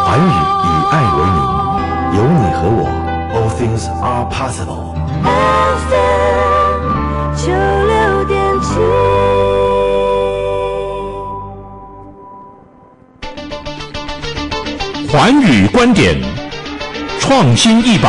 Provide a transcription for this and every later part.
寰宇以爱为名，有你和我 All things are possible。 FM 96.7，寰宇观点，创新100，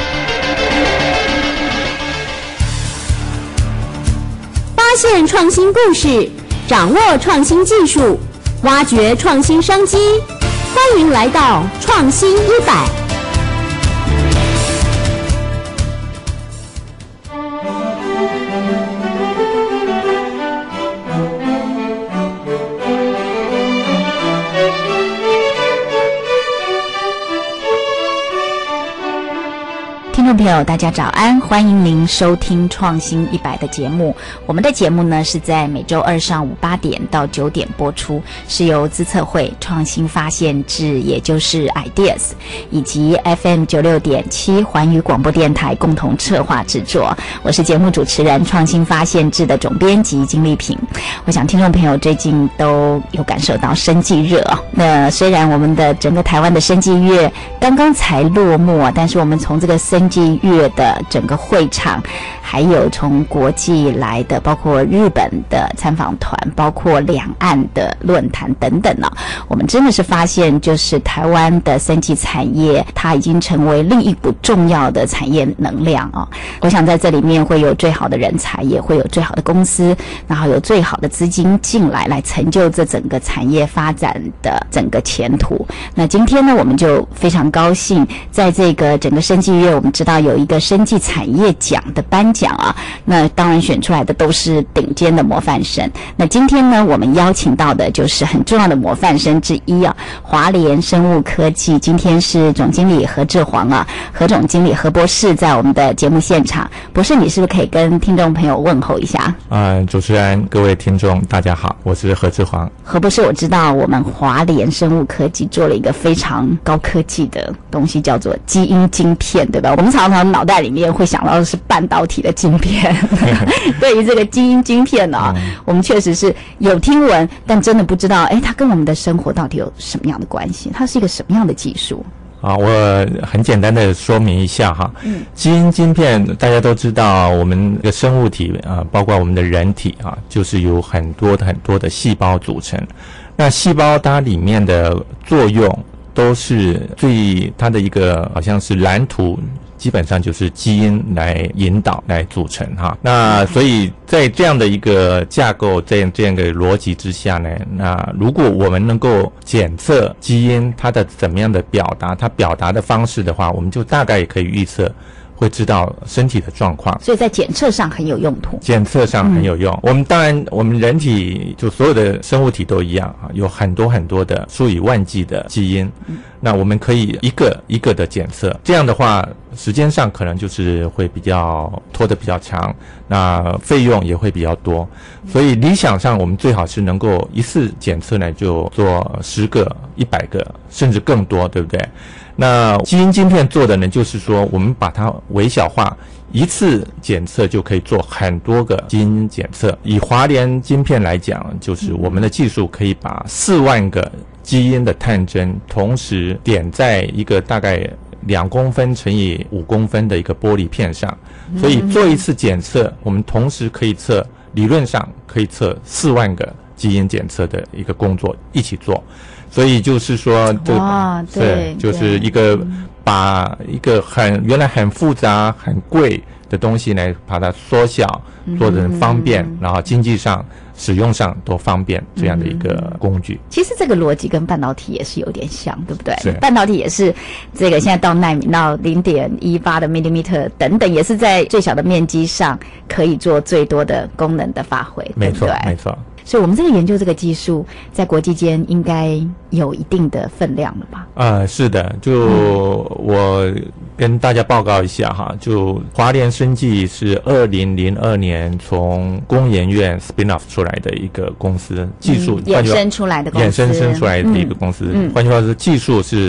发现创新故事，掌握创新技术，挖掘创新商机。欢迎来到创新100。听众朋友大家早安，欢迎您收听创新100的节目。我们的节目呢是在每周二上午8点到9点播出，是由资策会创新发现志，也就是 Ideas 以及 FM 96.7寰宇广播电台共同策划制作。我是节目主持人创新发现志的总编辑金丽萍。我想听众朋友最近都有感受到生技热那虽然我们的整个台湾的生技月刚刚才落幕但是我们从这个生技月的整个会场，还有从国际来的，包括日本的参访团，包括两岸的论坛等等我们真的是发现，就是台湾的生技产业，它已经成为另一股重要的产业能量我想在这里面会有最好的人才，也会有最好的公司，然后有最好的资金进来成就这整个产业发展的整个前途。那今天呢，我们就非常高兴，在这个整个生技月，我们知道有一个生技产业奖的颁奖那当然选出来的都是顶尖的模范生。那今天呢，我们邀请到的就是很重要的模范生之一华联生物科技，今天是总经理何志煌何总经理何博士在我们的节目现场。博士，你是不是可以跟听众朋友问候一下？ 主持人，各位听众大家好，我是何志煌。 何博士，我知道我们华联生物科技做了一个非常高科技的东西，叫做基因晶片，对吧？我们常常脑袋里面会想到的是半导体的晶片对于这个基因晶片我们确实是有听闻，但真的不知道它跟我们的生活到底有什么样的关系，它是一个什么样的技术我很简单的说明一下基因晶片大家都知道，我们的生物体包括我们的人体就是由很多的细胞组成。那细胞它里面的作用都是它的一个好像是蓝图，基本上就是基因来引导来组成那所以在这样的一个架构这样的逻辑之下呢，那如果我们能够检测基因它的怎么样的表达，它表达的方式的话，我们就大概也可以预测会知道身体的状况， 所以在检测上很有用途。 检测上很有用。我们当然，我们人体就所有的生物体都一样有很多的数以万计的基因。那我们可以一个一个的检测，这样的话时间上可能就是会拖得比较长，那费用也会比较多。所以理想上我们最好是能够一次检测呢就做10个、100个甚至更多，对不对？那基因晶片做的呢，就是说我们把它微小化，一次检测就可以做很多个基因检测。以华联晶片来讲，就是我们的技术可以把4万个基因的探针同时点在一个大概2公分乘以5公分的一个玻璃片上，所以做一次检测，我们同时可以理论上可以测4万个基因检测的一个工作一起做。所以就是说对，就是一个把一个原来很复杂很贵的东西来把它缩小，做得很方便，然后经济上使用上都方便，这样的一个工具。 其实这个逻辑跟半导体也是有点像，对不对？ 是， 半导体也是这个现在到奈米到0.18的 millimeter 等等，也是在最小的面积上可以做最多的功能的发挥， 没错， 对不对？ 没错。 所以我们这个研究这个技术在国际间应该有一定的分量了吧？ 是的，就我跟大家报告一下就华联生技是2002年从工研院 spin off 出来的一个公司，技术衍生出来的公司， 衍生出来的一个公司。换句话说，技术是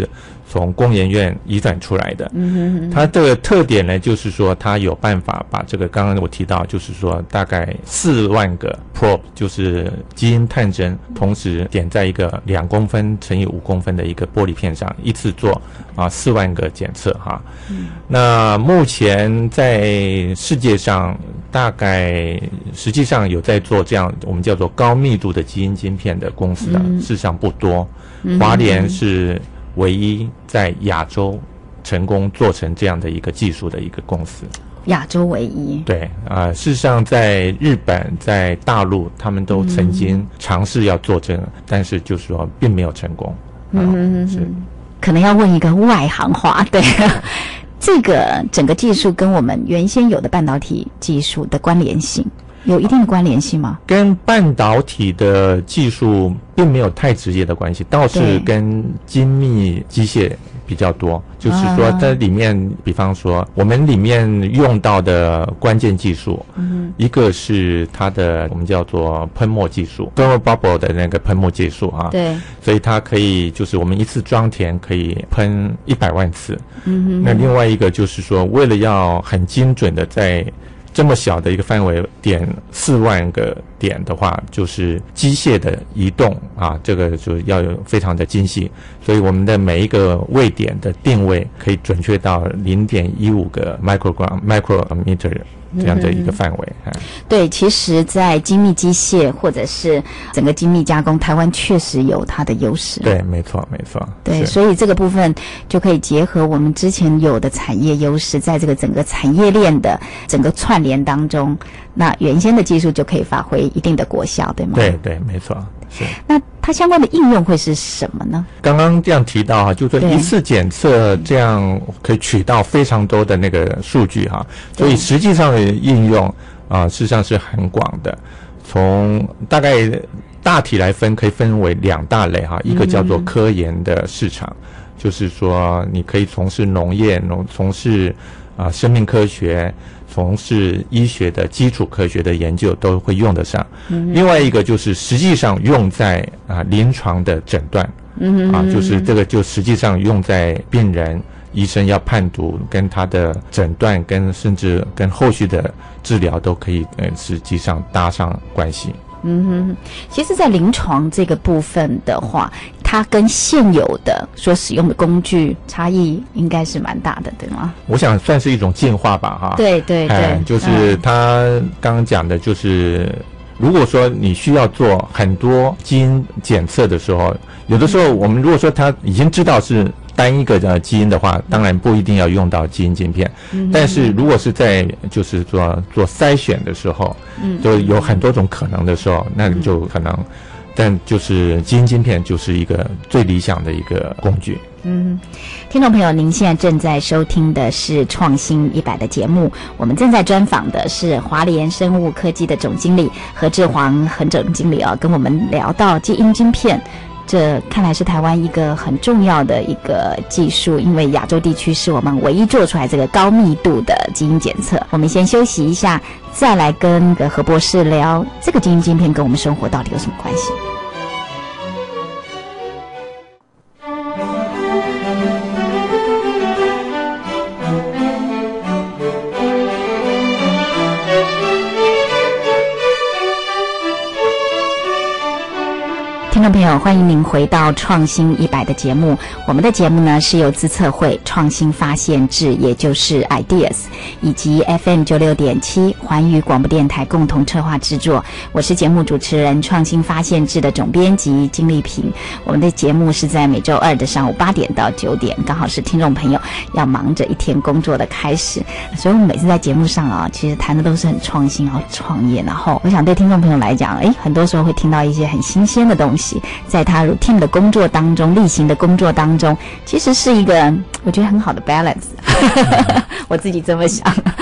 从工研院移转出来的。它这个特点呢，就是说它有办法把这个刚刚我提到，就是说大概4万个 probe， 就是基因探针，同时点在一个2公分乘以5公分的一个玻璃片上，一次做4万个检测哈。那目前在世界上大概实际上有在做这样我们叫做高密度的基因晶片的公司事实上不多，华联是唯一在亚洲成功做成这样的一个技术的一个公司， 亚洲唯一。 对事实上在日本在大陆他们都曾经尝试要做这个，但是就是说并没有成功。是可能要问一个外行话，对这个整个技术跟我们原先有的半导体技术的关联性有一定的关联性吗？ 跟半导体的技术并没有太直接的关系，倒是跟精密机械比较多。就是说在里面比方说我们里面用到的关键技术，一个是它的我们叫做喷墨技术 thermal bubble 的那个喷墨技术对， 所以它可以就是我们一次装填可以喷100万次。那另外一个就是说为了要很精准的在这么小的一个范围点4万个点的话，就是机械的移动这个就要有非常的精细，所以我们的每一个位点的定位可以准确到0.15个 micrometer 这样的一个范围。 对，其实在精密机械或者是整个精密加工，台湾确实有它的优势。 对，没错没错。 对，所以这个部分就可以结合我们之前有的产业优势，在这个整个产业链的整个串联当中，那原先的技术就可以发挥一定的果效，对吗？ 对对，没错。是。 那它相关的应用会是什么呢？ 刚刚这样提到就是说一次检测这样可以取到非常多的那个数据所以实际上的应用事实上是很广的。从大概大体来分，可以分为2大类一个叫做科研的市场，就是说你可以从事农业、从事生命科学、从事医学的基础科学的研究都会用得上。另外一个就是实际上用在临床的诊断，就是这个就实际上用在病人医生要判读跟他的诊断跟甚至跟后续的治疗都可以实际上搭上关系。 其实在临床这个部分的话，它跟现有的所使用的工具差异应该是蛮大的，对吗？我想算是一种进化吧对对对， 就是他刚刚讲的就是如果说你需要做很多基因检测的时候，有的时候我们如果说他已经知道是单一个基因的话，当然不一定要用到基因晶片。但是如果是在就是做筛选的时候，就有很多种可能的时候，那你就可能，但就是基因晶片就是一个最理想的一个工具。 听众朋友，您现在正在收听的是创新100的节目，我们正在专访的是华联生物科技的总经理何志煌总经理跟我们聊到基因晶片，这看来是台湾一个很重要的一个技术，因为亚洲地区是我们唯一做出来这个高密度的基因检测。我们先休息一下，再来跟何博士聊这个基因晶片跟我们生活到底有什么关系。听众朋友，欢迎您回到创新100的节目。我们的节目呢是由资策会创新发现志，也就是 IDEAS 以及 FM96.7 环宇广播电台共同策划制作。我是节目主持人创新发现志的总编辑金丽萍。我们的节目是在每周2的上午8点到9点，刚好是听众朋友要忙着一天工作的开始。所以我们每次在节目上其实谈的都是很创新创业，然后我想对听众朋友来讲很多时候会听到一些很新鲜的东西，在他 routine 的工作当中，例行的工作当中，其实是一个我觉得很好的 balance 我自己这么想。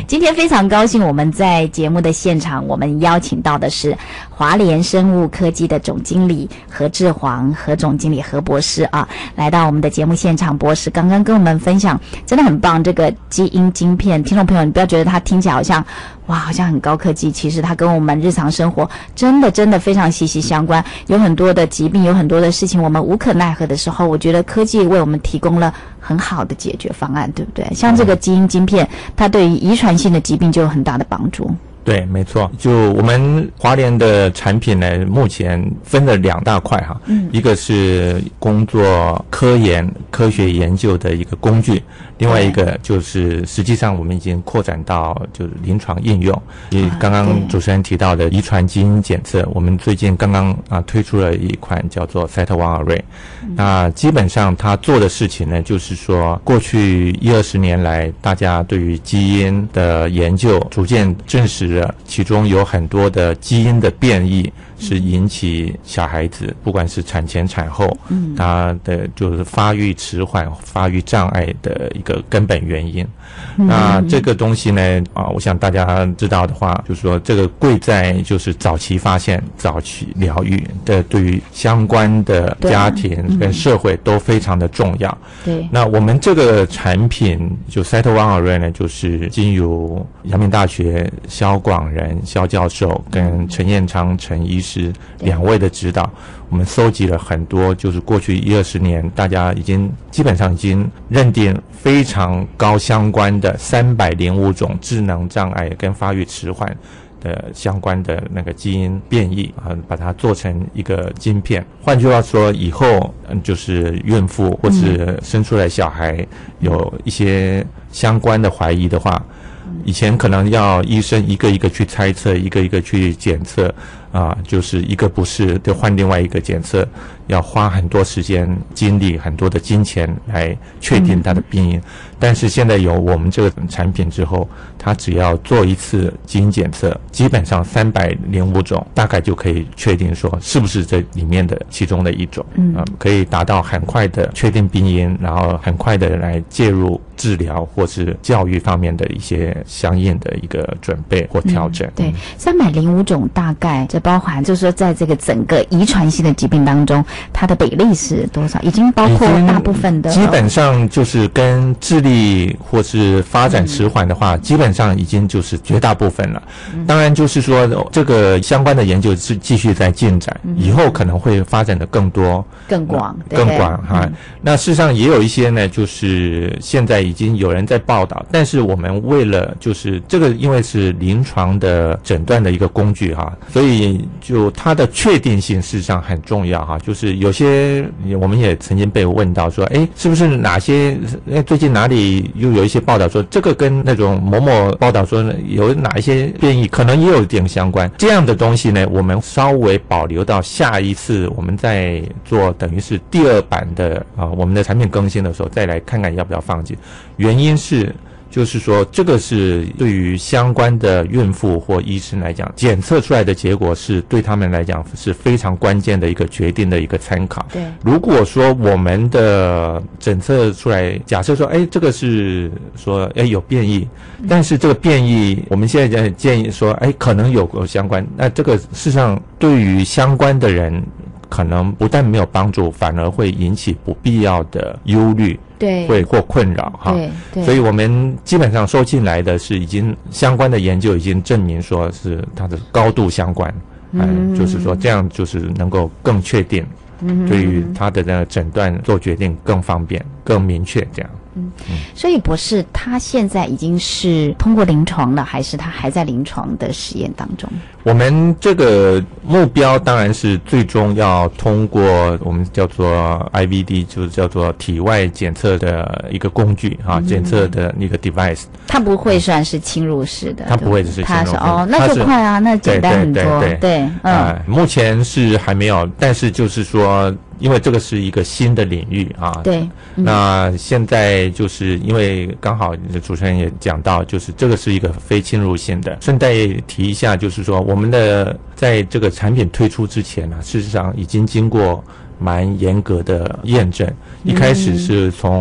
今天非常高兴，我们在节目的现场，我们邀请到的是华联生物科技的总经理何志煌，何总经理，何博士啊，来到我们的节目现场。博士刚刚跟我们分享，真的很棒。这个基因晶片，听众朋友，你不要觉得它听起来好像哇，好像很高科技，其实它跟我们日常生活真的非常息息相关。有很多的疾病，有很多的事情，我们无可奈何的时候，我觉得科技为我们提供了很好的解决方案，对不对？像这个基因晶片，它对于遗传性的疾病就有很大的帮助。 对，没错。就我们华联的产品呢，目前分了2大块哈，一个是工作科学研究的一个工具，另外一个就是实际上我们已经扩展到就是临床应用。刚刚主持人提到的遗传基因检测，我们最近刚刚推出了一款叫做 Cyto-1 Array。那基本上它做的事情呢，就是说过去10-20年来，大家对于基因的研究逐渐证实了其中有很多的基因的变异是引起小孩子不管是产前产后他的就是发育迟缓发育障碍的一个根本原因。那这个东西呢我想大家知道的话，就是说这个贵在就是早期发现早期疗愈的，对于相关的家庭跟社会都非常的重要。 对， 那我们这个产品就 Cyto-1 Array 呢，就是经由阳明大学萧广仁萧教授跟陈彦昌陈医师2位的指导，我们搜集了很多就是过去10-20年大家基本上已经认定非常高相关的305种智能障碍跟发育迟缓的相关的那个基因变异把它做成一个晶片。换句话说，以后就是孕妇或是生出来小孩有一些相关的怀疑的话，以前可能要医生一个一个去猜测，一个一个去检测就是一个不是就换另外一个检测，要花很多时间精力很多的金钱来确定它的病因。但是现在有我们这个产品之后，它只要做一次基因检测，基本上305种大概就可以确定说是不是这里面的其中的一种，可以达到很快的确定病因，然后很快的来介入治疗或是教育方面的一些相应的一个准备或调整。 对，305种大概这包含就是说在这个整个遗传性的疾病当中，它的比例是多少？已经包括大部分的， 基本上就是跟智力或是发展迟缓的话，基本上已经就是绝大部分了。当然就是说这个相关的研究是继续在进展，以后可能会发展的更多更广那事实上也有一些呢，就是现在已经有人在报道，但是我们为了就是这个因为是临床的诊断的一个工具所以就它的确定性事实上很重要就是有些我们也曾经被问到说是不是哪些最近哪里又有一些报道说这个跟那种某某报道说有哪一些变异可能也有一点相关，这样的东西呢我们稍微保留到下一次我们再做等于是第2版的我们的产品更新的时候再来看看要不要放进。原因是就是说这个是对于相关的孕妇或医生来讲，检测出来的结果是对他们来讲是非常关键的一个决定的一个参考。 对， 如果说我们的检测出来假设说这个是说有变异，但是这个变异我们现在建议说可能有相关，那这个事实上对于相关的人可能不但没有帮助，反而会引起不必要的忧虑， 对， 会或困扰对， 所以我们基本上收进来的是已经相关的研究已经证明说是它的高度相关，就是说这样就是能够更确定，对于它的那个诊断做决定更方便更明确这样。 所以博士他现在已经是通过临床了，还是他还在临床的实验当中？ 我们这个目标当然是最终要通过我们叫做 IVD， 就是叫做体外检测的一个工具检测的一个 device。它不会算是侵入式的， 它不会是侵入式的， 那就快那简单很多。对， 目前是还没有，但是就是说因为这个是一个新的领域对， 那现在就是因为刚好主持人也讲到，就是这个是一个非侵入性的。顺带提一下，就是说我们的在这个产品推出之前事实上已经经过蛮严格的验证。一开始是从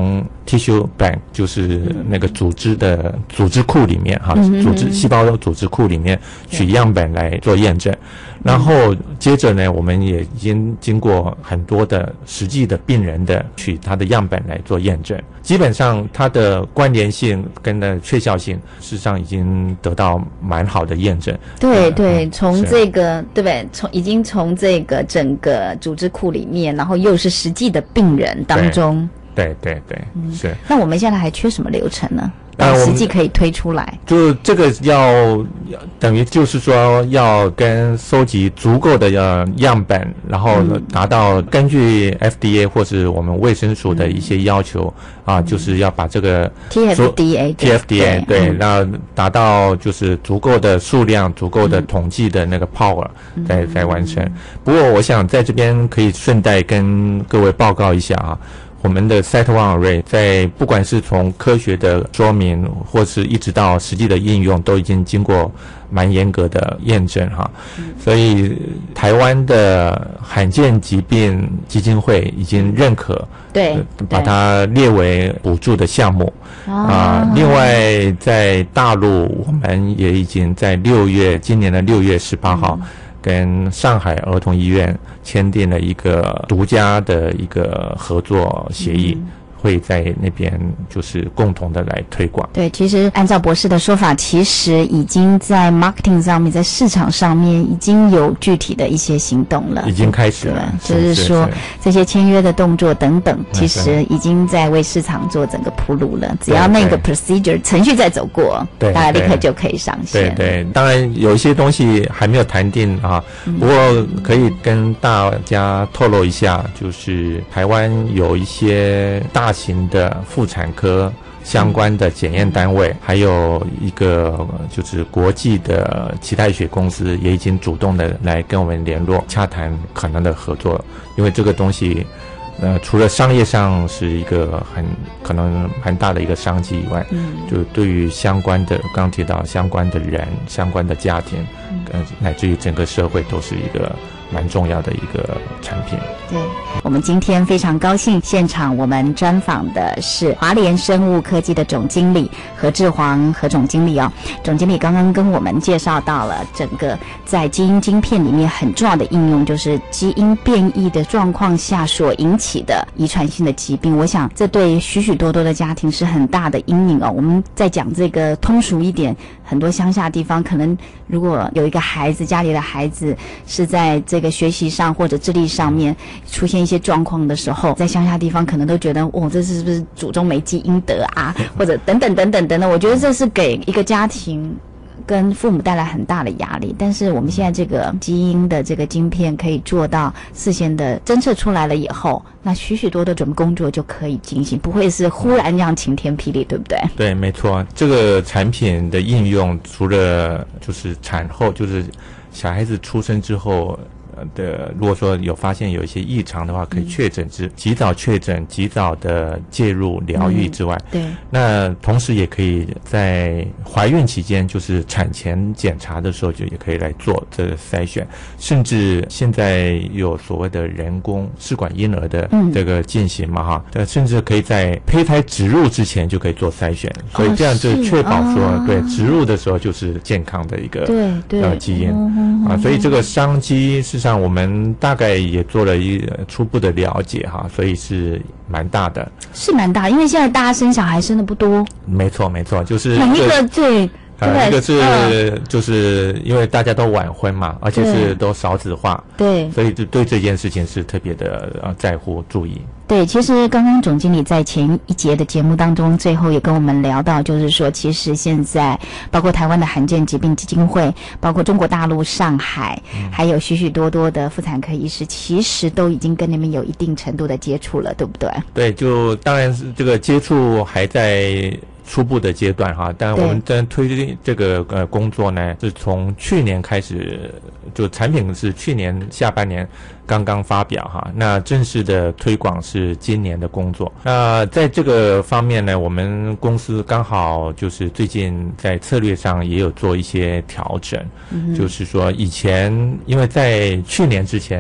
tissue bank， 就是那个组织库里面哈，细胞组织库里面取样本来做验证。然后接着呢，我们也已经经过很多的实际的病人的取他的样本来做验证，基本上它的关联性跟的确效性，事实上已经得到蛮好的验证。 对对，从这个对不对？已经从这个整个组织库里面，然后又是实际的病人当中。 对，是。 那我们现在还缺什么流程呢？实际可以推出来， 就这个要等于就是说要跟收集足够的样本，然后达到根据 FDA 或是我们卫生署的一些要求啊，就是要把这个 TFDA 对，那达到就是足够的数量、足够的统计的那个 power 再完成。不过我想在这边可以顺带跟各位报告一下啊。我们的 Cyto-1 Array 在不管是从科学的说明，或是一直到实际的应用，都已经经过蛮严格的验证哈。所以台湾的罕见疾病基金会已经认可， 对， 把它列为补助的项目啊。另外在大陆，我们也已经在今年的6月18号。跟上海儿童医院签订了一个独家的一个合作协议，会在那边就是共同的来推广。 对，其实按照博士的说法，其实已经在 marketing 上面，在市场上面已经有具体的一些行动了， 已经开始了。 就是说这些签约的动作等等，其实已经在为市场做整个铺路了。只要那个 procedure 程序再走过，大概立刻就可以上线。 对，当然有一些东西还没有谈定啊，不过可以跟大家透露一下，就是台湾有一些大型的妇产科相关的检验单位，还有一个就是国际的脐带血公司也已经主动的来跟我们联络，洽谈可能的合作。因为这个东西除了商业上是一个可能很大的一个商机以外，就对于相关的刚提到相关的人、相关的家庭，乃至于整个社会都是一个蛮重要的一个产品。 对，我们今天非常高兴，现场我们专访的是华联生物科技的总经理何志煌何总经理哦。总经理刚刚跟我们介绍到了整个在基因晶片里面很重要的应用，就是基因变异的状况下所引起的遗传性的疾病。我想这对许许多多的家庭是很大的阴影哦。我们再讲这个通俗一点，很多乡下地方可能如果有一个孩子，家里的孩子是在这个学习上或者智力上面出现一些状况的时候，在乡下地方可能都觉得这是不是祖宗没积阴德啊，或者等等等等等等。我觉得这是给一个家庭跟父母带来很大的压力。但是我们现在这个基因的这个晶片可以做到事先的侦测出来了以后，那许许多的准备工作就可以进行，不会是忽然这样晴天霹雳，对不对？ 对，没错。这个产品的应用除了就是产后，就是小孩子出生之后如果说有发现有一些异常的话，可以及早确诊、及早的介入疗愈之外， 对， 那同时也可以在怀孕期间，就是产前检查的时候，就也可以来做这个筛选，甚至现在有所谓的人工试管婴儿的这个进行嘛哈，甚至可以在胚胎植入之前就可以做筛选，所以这样就确保说，对植入的时候就是健康的一个基因啊，所以这个商机事实上我们大概也做了一初步的了解哈，所以是蛮大的， 是蛮大，因为现在大家生小孩生的不多。没错，就是每一个最一个是就是因为大家都晚婚嘛，而且是都少子化， 对， 所以就对这件事情是特别的在乎注意。 对，其实刚刚总经理在前一节的节目当中，最后也跟我们聊到，就是说，其实现在包括台湾的罕见疾病基金会，包括中国大陆上海，还有许许多多的妇产科医师，其实都已经跟你们有一定程度的接触了，对不对？ 对，就当然是这个接触还在初步的阶段哈，但我们在推这个工作呢，是从去年开始，就产品是去年下半年刚刚发表哈，那正式的推广是今年的工作。那在这个方面呢，我们公司刚好就是最近在策略上也有做一些调整，就是说以前因为在去年之前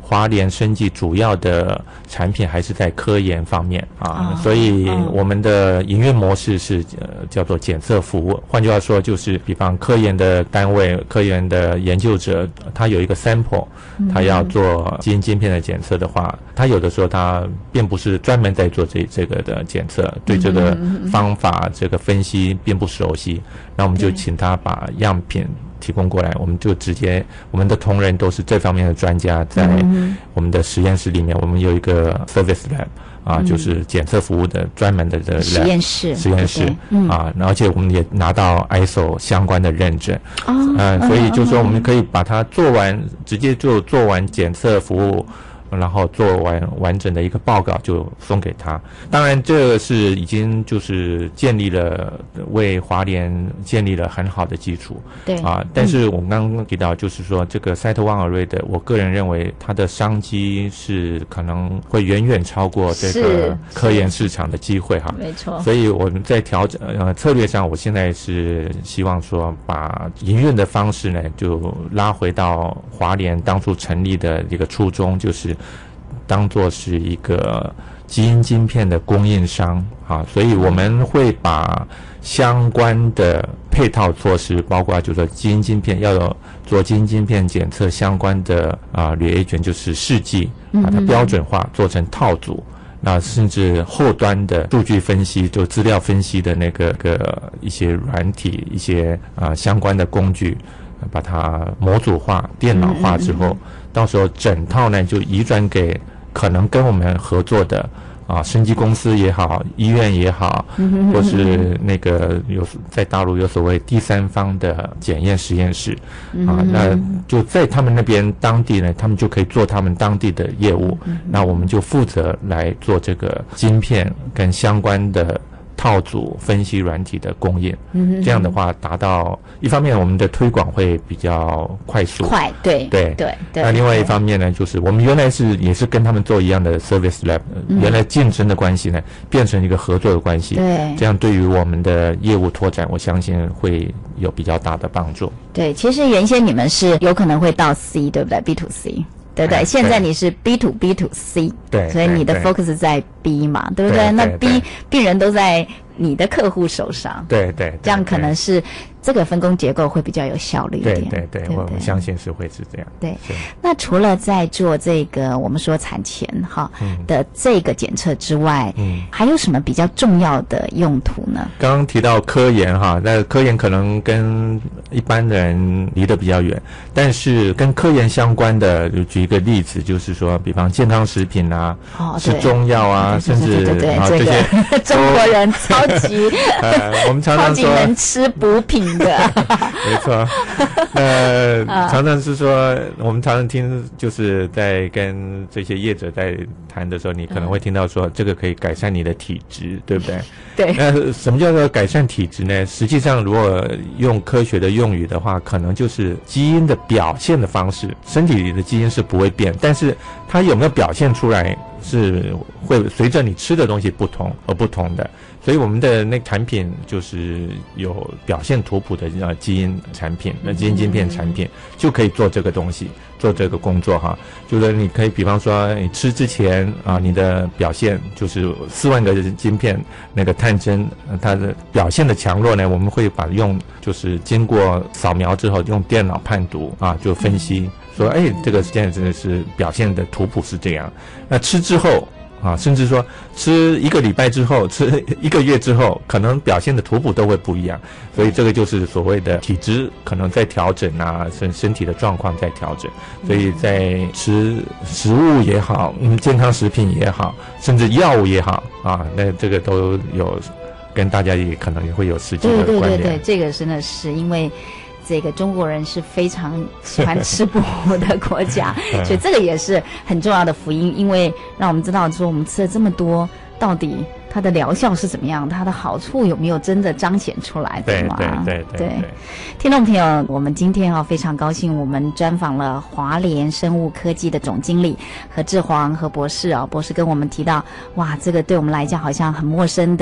华联生技主要的产品还是在科研方面所以我们的营运模式是叫做检测服务。换句话说，就是比方科研的单位、科研的研究者，他有一个 sample， 他要做基因晶片的检测的话，他有的时候他并不是专门在做这个的检测，对这个方法、这个分析并不熟悉，那我们就请他把样品提供过来，我们就直接，我们的同仁都是这方面的专家，在我们的实验室里面，我们有一个 service lab 就是检测服务的专门的这个 lab, 实验室而且我们也拿到 ISO 相关的认证所以就是说我们可以把它做完，直接就做完检测服务，然后做完整的一个报告就送给他。当然这是已经就是为华联建立了很好的基础。 对但是我们刚刚提到就是说这个 Cyto-1 Array 的，我个人认为它的商机是可能会远远超过这个科研市场的机会没错。 所以我们在调整策略上，我现在是希望说把营运的方式呢就拉回到华联当初成立的一个初衷，就是当作是一个基因晶片的供应商所以我们会把相关的配套措施，包括就是说基因晶片要有做基因晶片检测相关的reagent，就是试剂，把它标准化做成套组。那甚至后端的数据分析，就资料分析的那个一些软体、一些相关的工具，把它模组化、电脑化之后，到时候整套呢就移转给可能跟我们合作的生技公司也好，医院也好，或是那个在大陆有所谓第三方的检验实验室那就在他们那边当地呢，他们就可以做他们当地的业务，那我们就负责来做这个晶片跟相关的套组分析软体的供应，这样的话达到一方面我们的推广会比较快速，对。那另外一方面呢，就是我们原来也是跟他们做一样的 service lab，原来竞争的关系呢变成一个合作的关系， 对， 这样对于我们的业务拓展，我相信会有比较大的帮助。 对，其实原先你们是有可能会到 C， 对不对 ？B to C。对不对？现在你是 B to C， 对， 所以你的 focus 在 B 嘛，对不对？那 B 病人都在你的客户手上， 对， 这样可能是这个分工结构会比较有效率一点。 对，我相信是会是这样。 对，那除了在做这个我们说产前的这个检测之外，还有什么比较重要的用途呢？ 刚刚提到科研那科研可能跟一般人离得比较远，但是跟科研相关的，就举一个例子，就是说，比方健康食品吃中药甚至这些中国人超级我们常常说超级能吃补品的， 没错。常常是说，我们常常听，就是在跟这些业者在谈的时候，你可能会听到说，这个可以改善你的体质，对不对？ 对。 那什么叫做改善体质呢？实际上，如果用科学的用语的话，可能就是基因的表现的方式。身体里的基因是不会变，但是它有没有表现出来，是会随着你吃的东西不同而不同的。所以我们的那个产品就是有表现图谱的基因产品，那基因晶片产品就可以做这个东西，做这个工作就是你可以比方说你吃之前你的表现就是4万个晶片那个探针，它的表现的强弱呢，我们会把就是经过扫描之后用电脑判读就分析说这个现在真的是表现的图谱是这样。那吃之后甚至说吃1个礼拜之后，吃1个月之后，可能表现的图谱都会不一样。所以这个就是所谓的体质可能在调整身体的状况在调整。所以在吃食物也好，健康食品也好，甚至药物也好那这个都有跟大家也可能也会有实际的关联。 对，这个真的是因为这个中国人是非常喜欢吃补的国家，所以这个也是很重要的福音，因为让我们知道说我们吃了这么多，到底它的疗效是怎么样，它的好处有没有真的彰显出来的嘛？对。听众朋友，我们今天非常高兴，我们专访了华联生物科技的总经理何志煌何博士博士跟我们提到，哇，这个对我们来讲好像很陌生的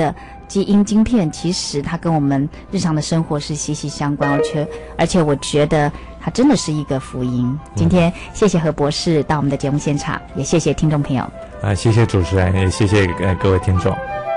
基因晶片其实它跟我们日常的生活是息息相关，而且我觉得它真的是一个福音。今天谢谢何博士到我们的节目现场，也谢谢听众朋友。 谢谢主持人，也谢谢各位听众。